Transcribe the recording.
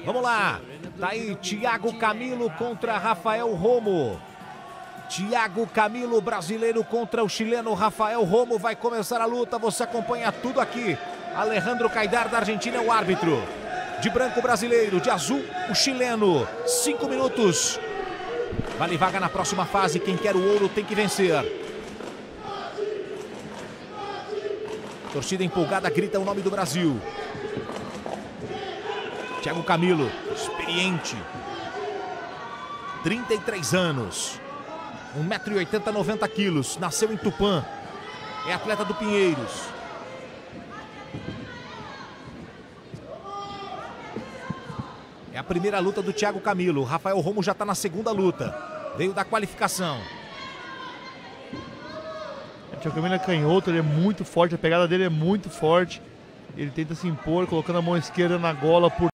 Vamos lá. Tá aí Thiago Camilo contra Rafael Romo. Thiago Camilo, brasileiro, contra o chileno Rafael Romo. Vai começar a luta, você acompanha tudo aqui. Alejandro Caidar, da Argentina, é o árbitro. De branco, brasileiro. De azul, o chileno. 5 minutos. Vale vaga na próxima fase. Quem quer o ouro tem que vencer. Torcida empolgada grita o nome do Brasil. Thiago Camilo, experiente. 33 anos. 1,80 m, 90 quilos. Nasceu em Tupã. É atleta do Pinheiros. É a primeira luta do Thiago Camilo. O Rafael Romo já está na segunda luta. Veio da qualificação. O Thiago Camilo é canhoto, ele é muito forte. A pegada dele é muito forte. Ele tenta se impor, colocando a mão esquerda na gola por